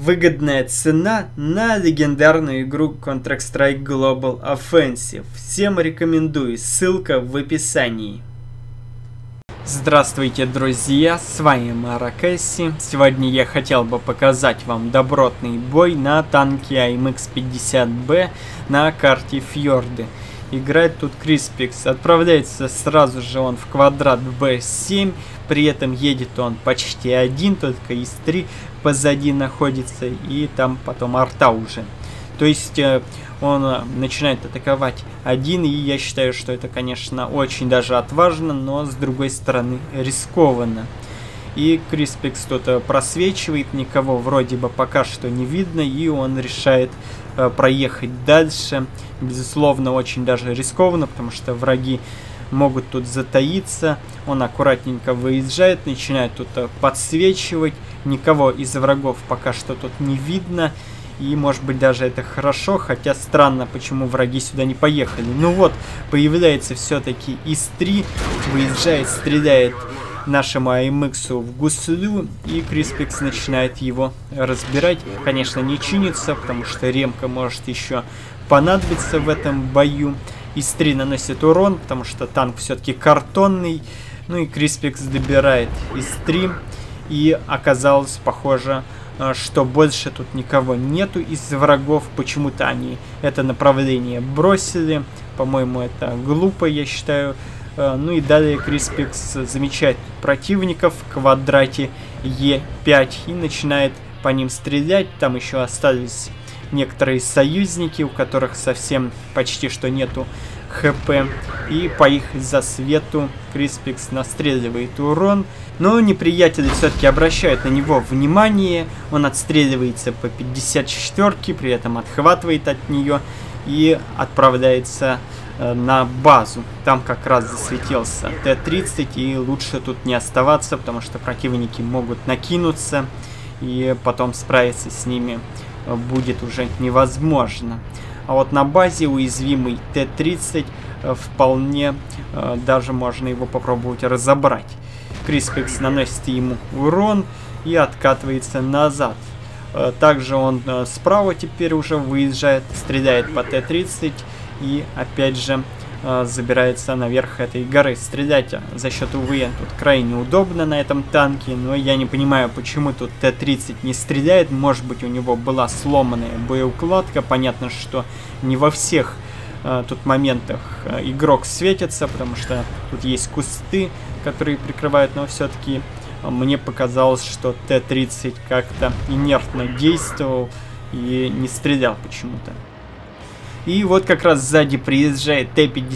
Выгодная цена на легендарную игру Counter-Strike Global Offensive. Всем рекомендую, ссылка в описании. Здравствуйте, друзья, с вами Маракесси. Сегодня я хотел бы показать вам добротный бой на танке AMX-50B на карте Фьорды. Играет тут Crispix. Отправляется сразу же он в квадрат B7. При этом едет он почти один, только из 3 позади находится. И там потом арта уже. То есть он начинает атаковать один. И я считаю, что это, конечно, очень даже отважно, но с другой стороны рискованно. И Crispix тут просвечивает, никого вроде бы пока что не видно. И он решает проехать дальше. Безусловно, очень даже рискованно, потому что враги могут тут затаиться. Он аккуратненько выезжает, начинает тут подсвечивать. Никого из врагов пока что тут не видно. И может быть даже это хорошо, хотя странно, почему враги сюда не поехали. Ну вот, появляется все-таки ИС-3, выезжает, стреляет нашему AMX в гуслю, и Crispix начинает его разбирать. Конечно, не чинится, потому что ремка может еще понадобиться в этом бою. ИС-3 наносит урон, потому что танк все-таки картонный. Ну и Crispix добирает ИС-3, и оказалось, похоже, что больше тут никого нету из врагов. Почему-то они это направление бросили. По-моему, это глупо, я считаю. Ну и далее Crispix замечает противников в квадрате Е5 и начинает по ним стрелять. Там еще остались некоторые союзники, у которых совсем почти что нету ХП. И по их засвету Crispix настреливает урон. Но неприятели все-таки обращают на него внимание. Он отстреливается по 54-ке, при этом отхватывает от нее и отправляется на базу. Там как раз засветился Т-30, и лучше тут не оставаться, потому что противники могут накинуться, и потом справиться с ними будет уже невозможно. А вот на базе уязвимый Т-30 вполне даже можно его попробовать разобрать. Crispix наносит ему урон и откатывается назад. Также он справа теперь уже выезжает, стреляет по Т-30 и опять же забирается наверх этой горы. Стрелять за счет УВН тут крайне удобно на этом танке, но я не понимаю, почему тут Т-30 не стреляет. Может быть, у него была сломанная боеукладка. Понятно, что не во всех тут моментах игрок светится, потому что тут есть кусты, которые прикрывают, но все-таки мне показалось, что Т-30 как-то инертно действовал и не стрелял почему-то. И вот как раз сзади приезжает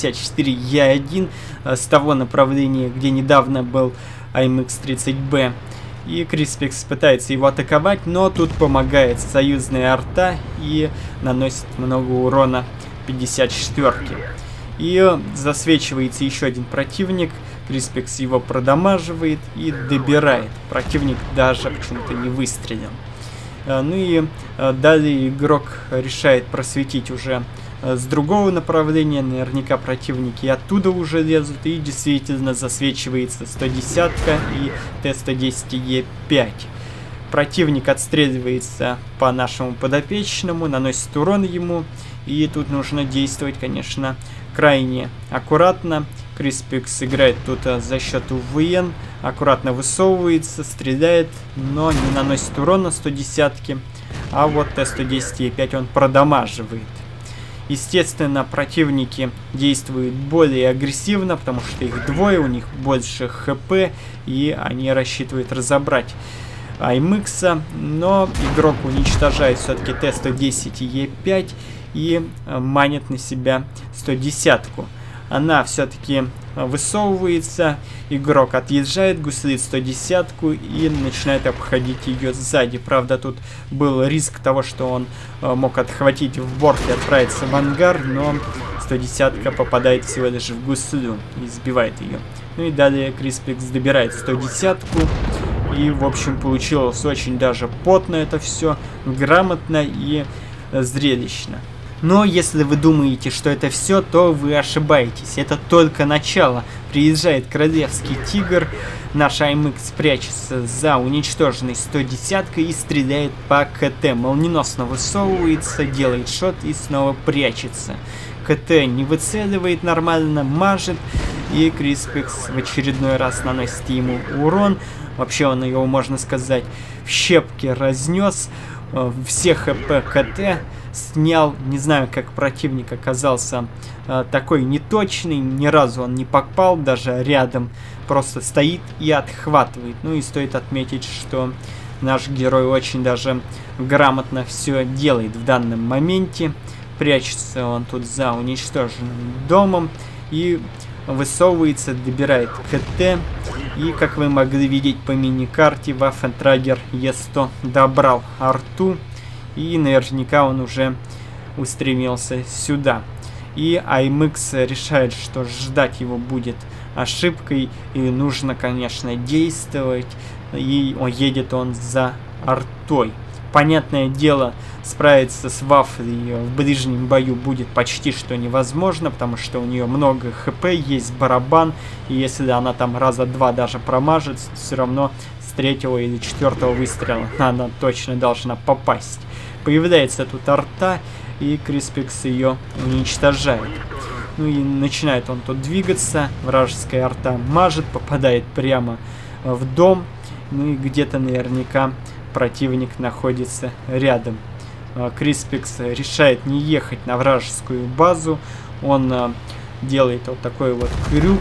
Т-54Е1 с того направления, где недавно был AMX-30B. И Crispix пытается его атаковать, но тут помогает союзная арта и наносит много урона 54-ке. И засвечивается еще один противник. Crispix его продамаживает и добирает. Противник даже почему-то не выстрелил. Ну и далее игрок решает просветить уже с другого направления. Наверняка противники оттуда уже лезут. И действительно засвечивается 110-ка и Т-110Е5. Противник отстреливается по нашему подопечному, наносит урон ему. И тут нужно действовать, конечно, крайне аккуратно. Crispix играет тут за счет УВН, аккуратно высовывается, стреляет, но не наносит урона 110-ке, а вот Т-110Е5 он продамаживает. Естественно, противники действуют более агрессивно, потому что их двое, у них больше ХП, и они рассчитывают разобрать AMX, но игрок уничтожает все-таки Т-110Е5 и манит на себя 110-ку. Она все-таки высовывается, игрок отъезжает, гуслит 110-ку и начинает обходить ее сзади. Правда, тут был риск того, что он мог отхватить в борт и отправиться в ангар, но 110-ка попадает всего лишь в гуслю и сбивает ее. Ну и далее Crispix добирает 110-ку. И, в общем, получилось очень даже потно это все, грамотно и зрелищно. Но если вы думаете, что это все, то вы ошибаетесь. Это только начало. Приезжает королевский тигр, наш АМХ прячется за уничтоженной 110-кой и стреляет по КТ. Молниеносно высовывается, делает шот и снова прячется. КТ не выцеливает нормально, мажет, и Криспекс в очередной раз наносит ему урон. Вообще он его, можно сказать, в щепки разнес. Все ХП КТ снял. Не знаю, как противник оказался такой неточный. Ни разу он не попал, даже рядом. Просто стоит и отхватывает. Ну и стоит отметить, что наш герой очень даже грамотно все делает в данном моменте. Прячется он тут за уничтоженным домом и высовывается, добирает КТ. И, как вы могли видеть по мини-карте, Waffentrager E100 добрал арту. И наверняка он уже устремился сюда. И АМХ решает, что ждать его будет ошибкой. И нужно, конечно, действовать. И едет он за артой. Понятное дело, справиться с Вафлей в ближнем бою будет почти что невозможно, потому что у нее много ХП, есть барабан, и если она там раза два даже промажет, все равно с 3-го или 4-го выстрела она точно должна попасть. Появляется тут арта, и Криспекс ее уничтожает. Ну и начинает он тут двигаться, вражеская арта мажет, попадает прямо в дом, ну и где-то наверняка противник находится рядом. Криспекс решает не ехать на вражескую базу. Он делает вот такой вот крюк.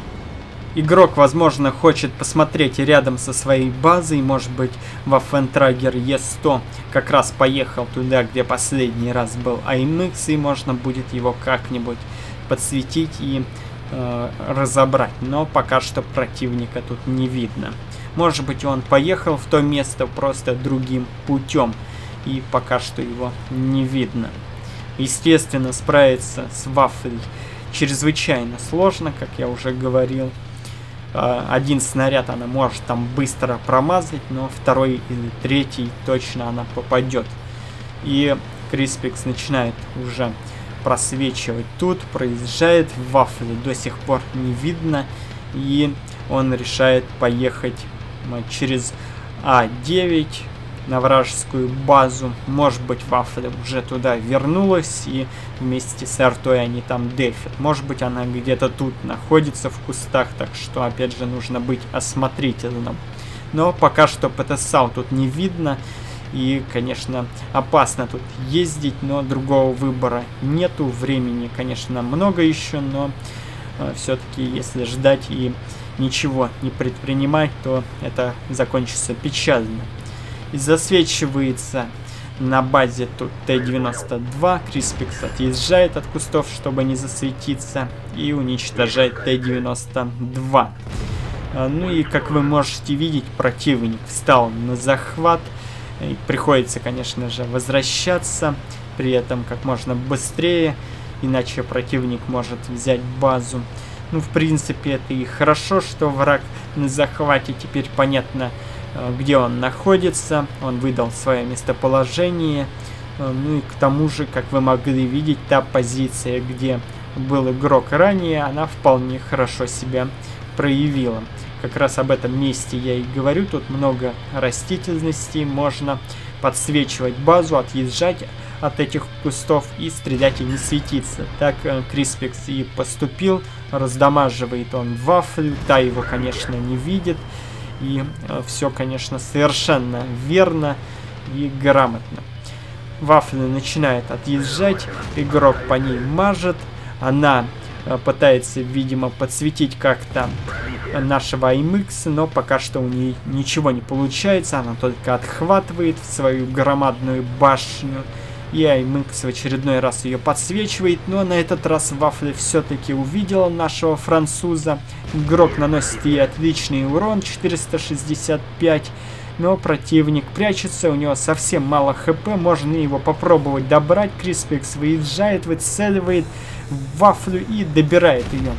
Игрок, возможно, хочет посмотреть рядом со своей базой. Может быть, Waffentrager E100 как раз поехал туда, где последний раз был АМХ, и можно будет его как-нибудь подсветить и разобрать. Но пока что противника тут не видно. Может быть, он поехал в то место просто другим путем, и пока что его не видно. Естественно, справиться с Вафлей чрезвычайно сложно, как я уже говорил. Один снаряд она может там быстро промазать, но второй или третий точно она попадет. И Криспекс начинает уже просвечивать тут, проезжает, Вафли до сих пор не видно, и он решает поехать через А9 на вражескую базу. Может быть, Вафля уже туда вернулась, и вместе с артой они там дефят. Может быть, она где-то тут находится в кустах, так что, опять же, нужно быть осмотрительным. Но пока что ПТСАУ тут не видно, и, конечно, опасно тут ездить, но другого выбора нету. Времени, конечно, много еще, но все-таки, если ждать и ничего не предпринимать, то это закончится печально. И засвечивается на базе тут Т-92. Криспекс отъезжает от кустов, чтобы не засветиться, и уничтожает Т-92. Ну и, как вы можете видеть, противник встал на захват. И приходится, конечно же, возвращаться, при этом как можно быстрее, иначе противник может взять базу. Ну, в принципе, это и хорошо, что враг на захвате. Теперь понятно, где он находится. Он выдал свое местоположение. Ну и к тому же, как вы могли видеть, та позиция, где был игрок ранее, она вполне хорошо себя проявила. Как раз об этом месте я и говорю. Тут много растительности. Можно подсвечивать базу, отъезжать от этих кустов и стрелять и не светиться. Так Криспекс и поступил. Раздамаживает он Вафлю. Та его, конечно, не видит. И все, конечно, совершенно верно и грамотно. Вафля начинает отъезжать. Игрок по ней мажет. Она пытается, видимо, подсветить как-то нашего АМХ, но пока что у нее ничего не получается. Она только отхватывает в свою громадную башню. И АМХ в очередной раз ее подсвечивает, но на этот раз Вафля все-таки увидела нашего француза. Игрок наносит ей отличный урон, 465, но противник прячется, у него совсем мало хп, можно его попробовать добрать. Криспекс выезжает, выцеливает Вафлю и добирает ее.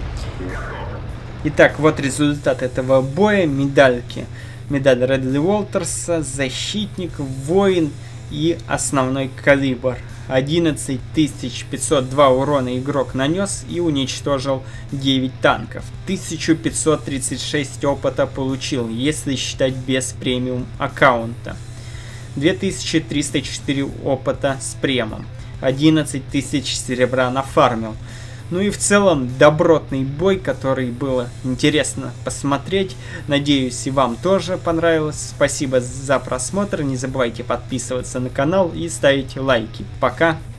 Итак, вот результат этого боя. Медальки. Медаль Редли Уолтерса, защитник, воин и основной калибр. 11 502 урона игрок нанес и уничтожил 9 танков. 1536 опыта получил, если считать без премиум аккаунта. 2304 опыта с премом. 11 тысяч серебра нафармил. Ну и в целом добротный бой, который было интересно посмотреть. Надеюсь, и вам тоже понравилось. Спасибо за просмотр. Не забывайте подписываться на канал и ставить лайки. Пока!